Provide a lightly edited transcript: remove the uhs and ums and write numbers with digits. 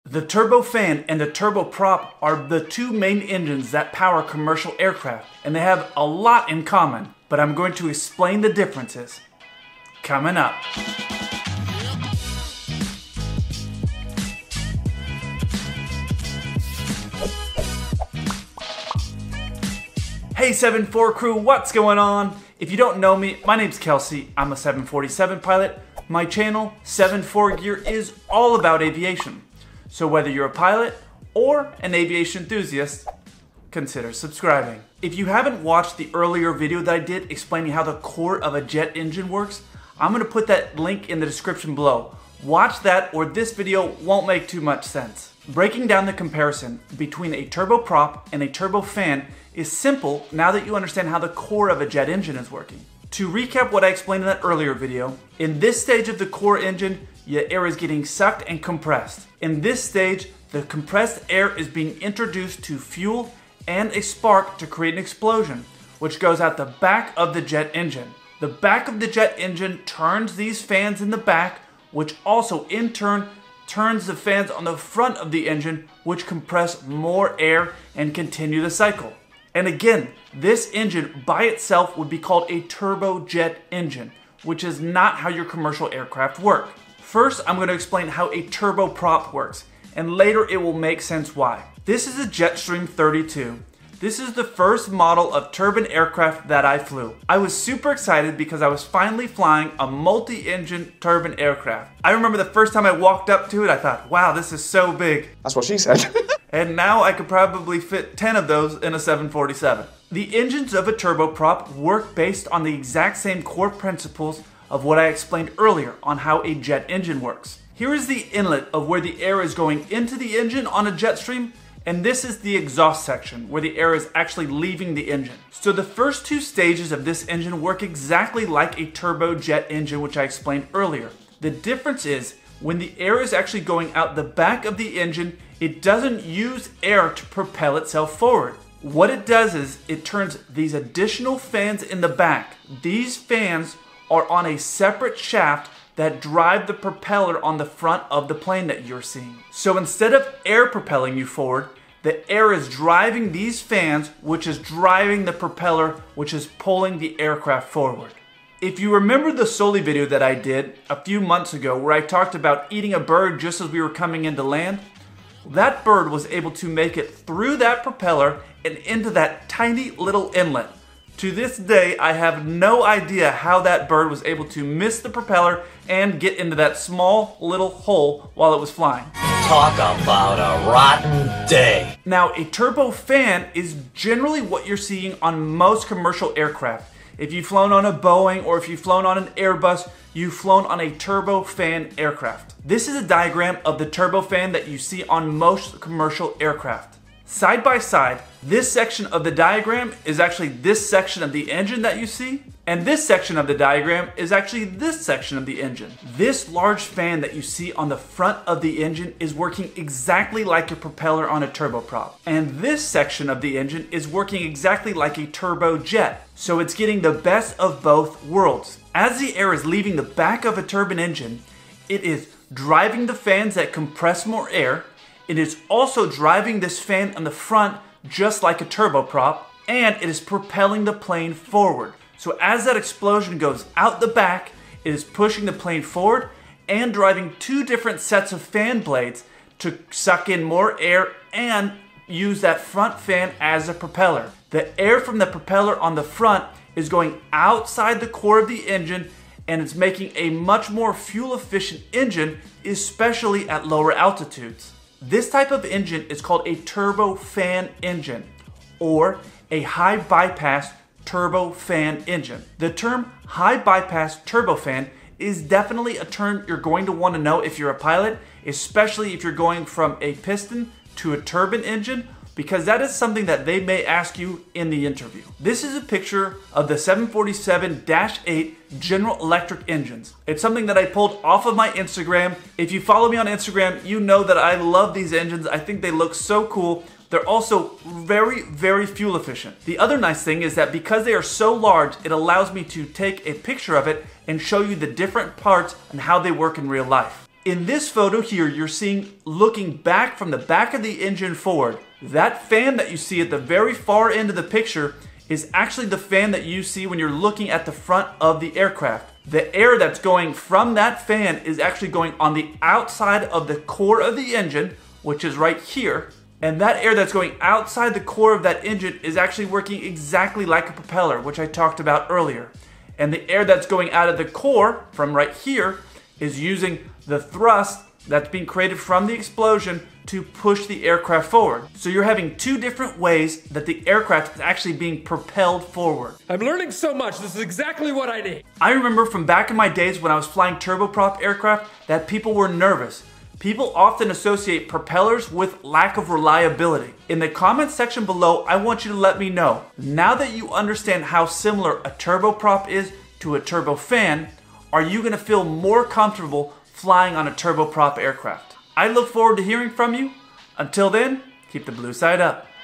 The turbofan and the turboprop are the two main engines that power commercial aircraft, and they have a lot in common, but I'm going to explain the differences coming up. Hey 7-4 crew, what's going on? If you don't know me, my name's Kelsey. I'm a 747 pilot. My channel, 7-4 Gear, is all about aviation. So whether you're a pilot or an aviation enthusiast, consider subscribing. If you haven't watched the earlier video that I did explaining how the core of a jet engine works, I'm going to put that link in the description below. Watch that or this video won't make too much sense. Breaking down the comparison between a turboprop and a turbofan is simple now that you understand how the core of a jet engine is working. To recap what I explained in that earlier video, in this stage of the core engine, your air is getting sucked and compressed. In this stage, the compressed air is being introduced to fuel and a spark to create an explosion, which goes out the back of the jet engine. The back of the jet engine turns these fans in the back, which also in turn turns the fans on the front of the engine, which compress more air and continue the cycle. And again, this engine by itself would be called a turbojet engine, which is not how your commercial aircraft work. First, I'm going to explain how a turboprop works, and later it will make sense why. This is a Jetstream 32. This is the first model of turbine aircraft that I flew. I was super excited because I was finally flying a multi-engine turbine aircraft. I remember the first time I walked up to it, I thought, wow, this is so big. That's what she said. And now I could probably fit 10 of those in a 747. The engines of a turboprop work based on the exact same core principles of what I explained earlier on how a jet engine works. Here is the inlet of where the air is going into the engine on a jet stream, and this is the exhaust section where the air is actually leaving the engine. So the first two stages of this engine work exactly like a turbojet engine, which I explained earlier. The difference is when the air is actually going out the back of the engine, it doesn't use air to propel itself forward. What it does is it turns these additional fans in the back. These fans are on a separate shaft that drive the propeller on the front of the plane that you're seeing. So instead of air propelling you forward, the air is driving these fans, which is driving the propeller, which is pulling the aircraft forward. If you remember the Soli video that I did a few months ago where I talked about eating a bird just as we were coming into land, that bird was able to make it through that propeller and into that tiny little inlet. To this day, I have no idea how that bird was able to miss the propeller and get into that small little hole while it was flying. Talk about a rotten day. Now, a turbofan is generally what you're seeing on most commercial aircraft. If you've flown on a Boeing or if you've flown on an Airbus, you've flown on a turbofan aircraft. This is a diagram of the turbofan that you see on most commercial aircraft. Side by side, this section of the diagram is actually this section of the engine that you see, and this section of the diagram is actually this section of the engine. This large fan that you see on the front of the engine is working exactly like a propeller on a turboprop. And this section of the engine is working exactly like a turbojet. So it's getting the best of both worlds. As the air is leaving the back of a turbine engine, it is driving the fans that compress more air. It is also driving this fan on the front just like a turboprop, and it is propelling the plane forward. So as that explosion goes out the back, it is pushing the plane forward and driving two different sets of fan blades to suck in more air and use that front fan as a propeller. The air from the propeller on the front is going outside the core of the engine, and it's making a much more fuel efficient engine, especially at lower altitudes. This type of engine is called a turbofan engine or a high bypass turbofan engine. The term high bypass turbofan is definitely a term you're going to want to know if you're a pilot, especially if you're going from a piston to a turbine engine, because that is something that they may ask you in the interview. This is a picture of the 747-8 General Electric engines. It's something that I pulled off of my Instagram. If you follow me on Instagram, you know that I love these engines. I think they look so cool. They're also very, very fuel efficient. The other nice thing is that because they are so large, it allows me to take a picture of it and show you the different parts and how they work in real life. In this photo here, you're seeing looking back from the back of the engine forward. That fan that you see at the very far end of the picture is actually the fan that you see when you're looking at the front of the aircraft. The air that's going from that fan is actually going on the outside of the core of the engine, which is right here. And that air that's going outside the core of that engine is actually working exactly like a propeller, which I talked about earlier. And the air that's going out of the core from right here is using the thrust that's being created from the explosion to push the aircraft forward. So you're having two different ways that the aircraft is actually being propelled forward. I'm learning so much. This is exactly what I need. I remember from back in my days when I was flying turboprop aircraft that people were nervous. People often associate propellers with lack of reliability. In the comments section below, I want you to let me know, now that you understand how similar a turboprop is to a turbofan, are you going to feel more comfortable flying on a turboprop aircraft? I look forward to hearing from you. Until then, keep the blue side up.